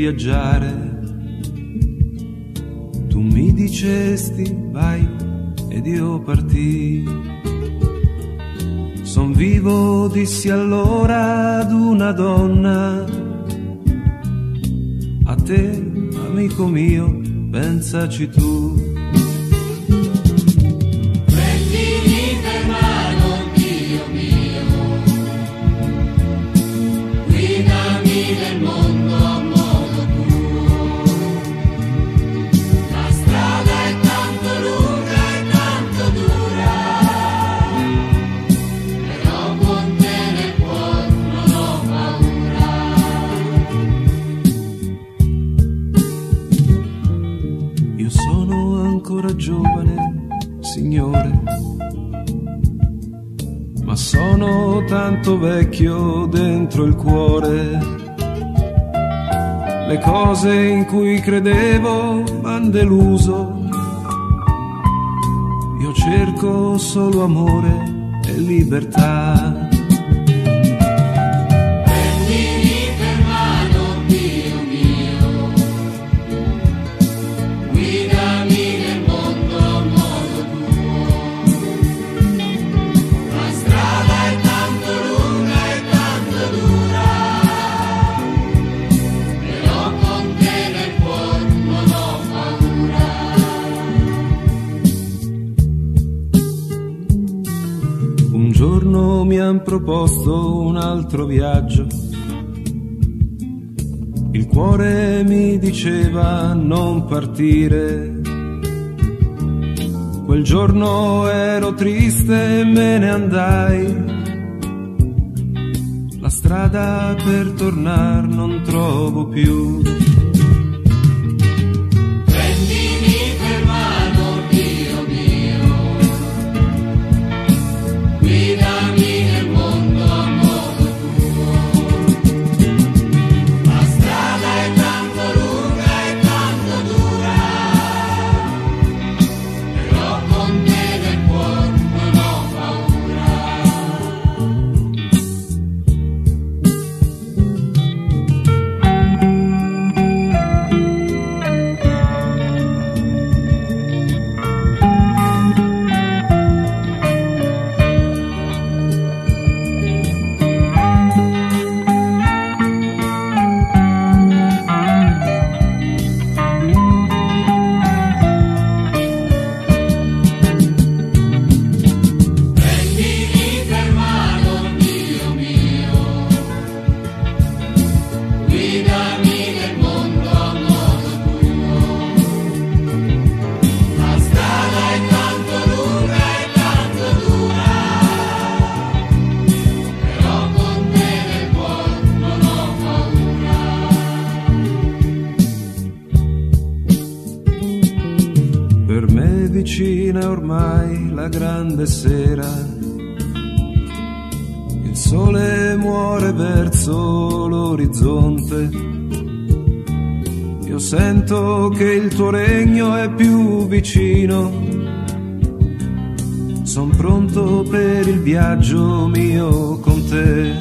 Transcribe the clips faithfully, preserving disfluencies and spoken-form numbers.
viaggiare. Tu mi dicesti vai ed io partii. Son vivo, dissi allora ad una donna. A te, amico mio, pensaci tu. Prendimi per mano, Dio mio, guidami nel mondo a modo tuo. La strada è tanto lunga e tanto dura, però con te nel cuore non ho paura. Io sono ancora giovane, Signore, ma sono tanto vecchio dentro il cuore. Le cose in cui credevo m'han deluso. Io cerco solo amore e libertà. Prendimi per mano, Dio mio, guidami nel mondo a modo tuo. La strada è tanto lunga e tanto dura, però con te nel cuore non ho paura. Un giorno mi han proposto un altro viaggio. Il cuore mi diceva non partire. Quel giorno ero triste e me ne andai. La strada per tornar non trovo più. Prendimi per mano, Dio mio, guidami nel mondo a modo tuo. La strada è tanto lunga e tanto dura, però con te nel cuore non ho paura. Prendimi per mano, Dio mio, guidami nel mondo a modo tuo. La strada è tanto lunga e tanto dura, però con te nel cuore non ho paura. Per me vicina è ormai la grande sera. Il sole muore verso l'orizzonte. Io sento che il tuo regno è più vicino. Son pronto per il viaggio mio con te.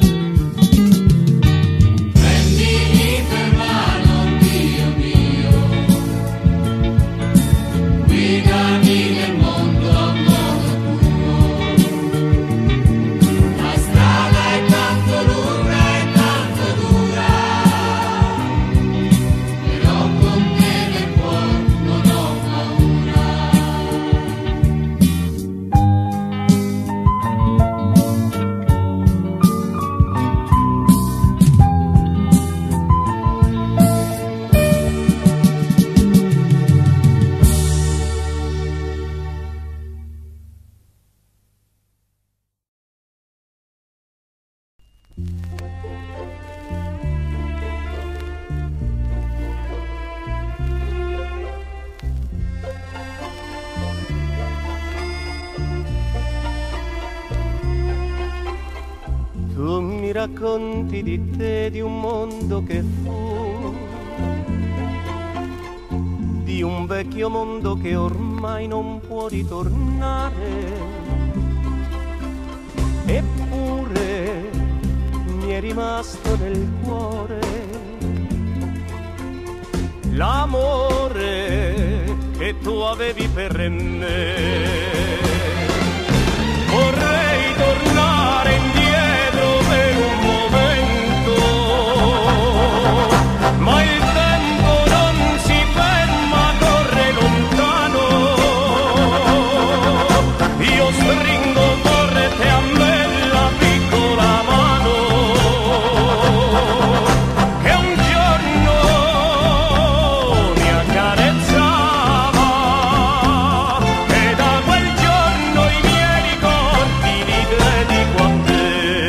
Prendimi per mano, Dio mio, guidami nel mondo a modo tuo. La strada è tanto lunga e tanto dura, però con te nel cuore non ho paura. Tu mi racconti di te, di un mondo che fu, di un vecchio mondo che ormai non può ritornare. Eppure mi è rimasto nel cuore l'amore che tu avevi per me. Vorrei tornare indietro per un momento, ma il tempo non si ferma, corre lontano. Io stringo forte a me la piccola mano che un giorno mi accarezzava, e da quel giorno i miei ricordi li dedico a te.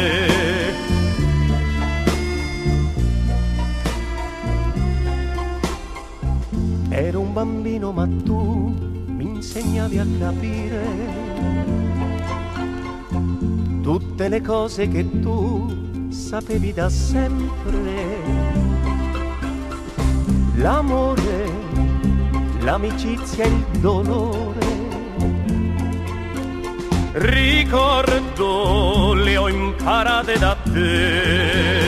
Ero un bambino ma tu mi insegnavi a capire tutte le cose che tu sapevi da sempre. L'amore, l'amicizia e il dolore, ricordo le ho imparate da te.